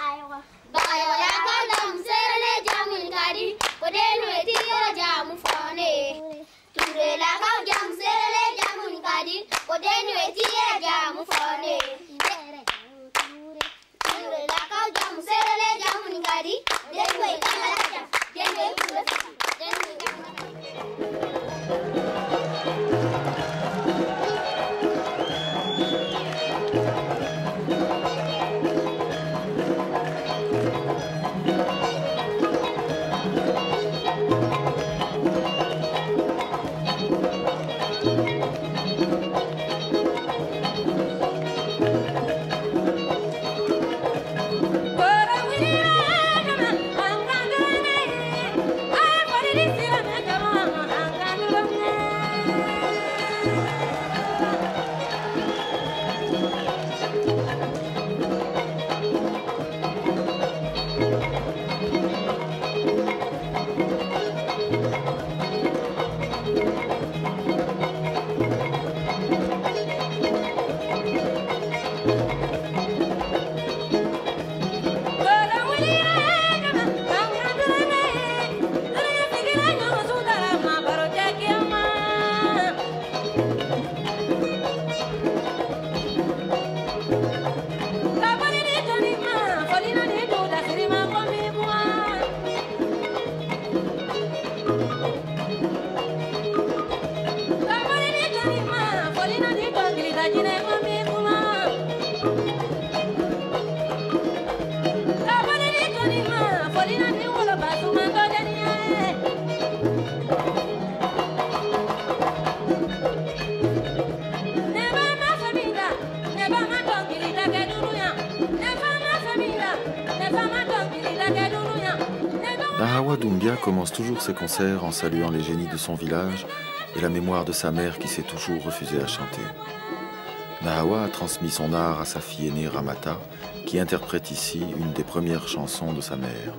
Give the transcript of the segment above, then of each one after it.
Bayola kalam serele jamun kadi kodenu etiro jamu fone Ture la ka jam serele jamun kadi kodenu etiro jamu fone Ture la ka jam serele jamun kadi denu ekala jam denu ekula denu Nahawa Doumbia commence toujours ses concerts en saluant les génies de son village et la mémoire de sa mère qui s'est toujours refusée à chanter. Nahawa a transmis son art à sa fille aînée Ramata, qui interprète ici une des premières chansons de sa mère.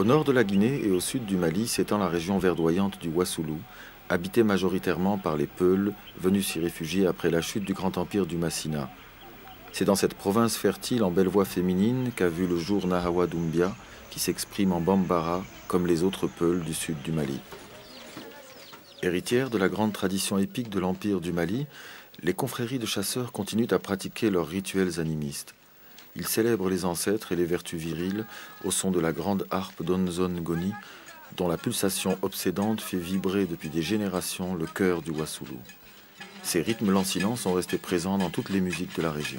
Au nord de la Guinée et au sud du Mali s'étend la région verdoyante du Wassoulou, habitée majoritairement par les Peuls, venus s'y réfugier après la chute du grand empire du Massina. C'est dans cette province fertile en belle voix féminine qu'a vu le jour Nahawa Doumbia, qui s'exprime en Bambara comme les autres Peuls du sud du Mali. Héritières de la grande tradition épique de l'empire du Mali, les confréries de chasseurs continuent à pratiquer leurs rituels animistes. Ils célèbrent les ancêtres et les vertus viriles au son de la grande harpe d'Onzon Goni, dont la pulsation obsédante fait vibrer depuis des générations le cœur du Wassoulou. Ces rythmes lancinants sont restés présents dans toutes les musiques de la région.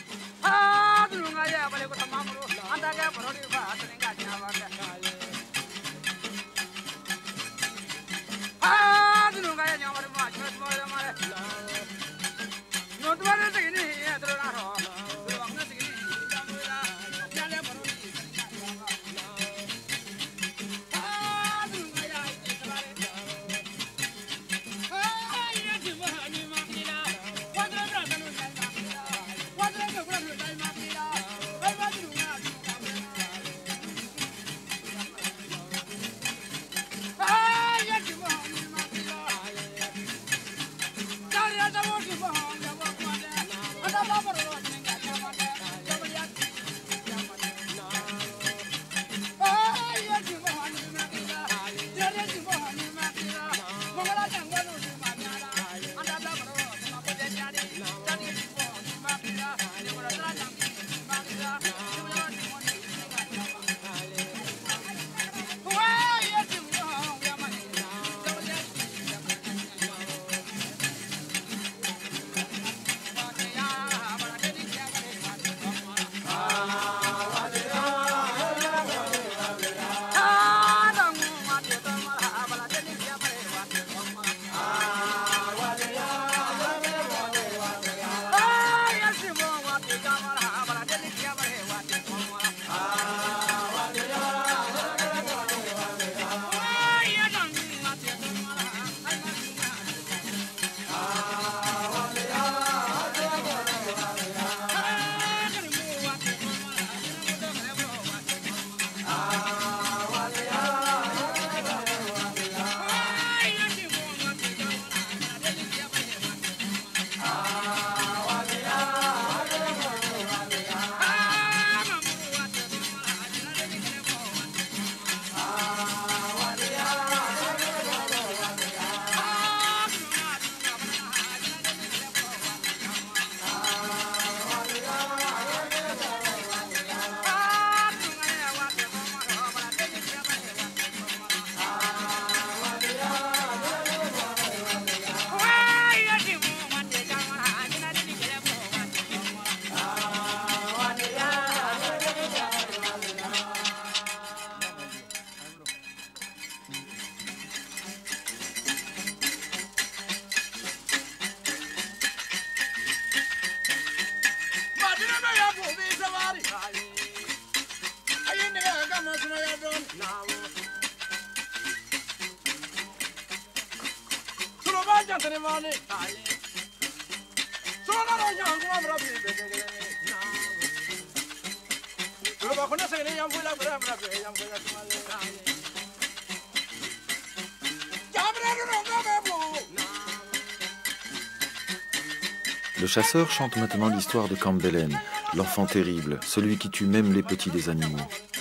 Le chasseur chante maintenant l'histoire de Cambelen, l'enfant terrible, celui qui tue même les petits des animaux.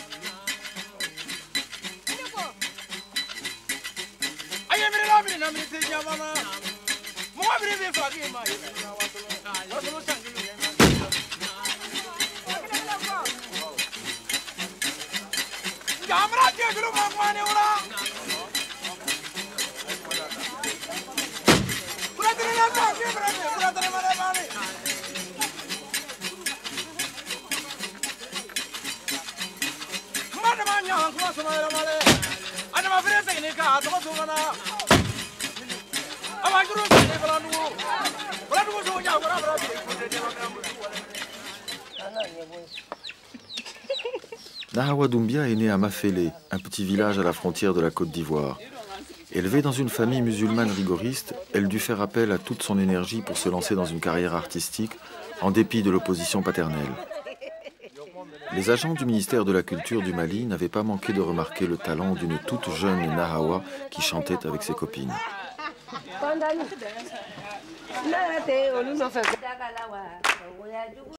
Nahawa Doumbia est née à Mafélé, un petit village à la frontière de la Côte d'Ivoire. Élevée dans une famille musulmane rigoriste, elle dut faire appel à toute son énergie pour se lancer dans une carrière artistique, en dépit de l'opposition paternelle. Les agents du ministère de la Culture du Mali n'avaient pas manqué de remarquer le talent d'une toute jeune Nahawa qui chantait avec ses copines.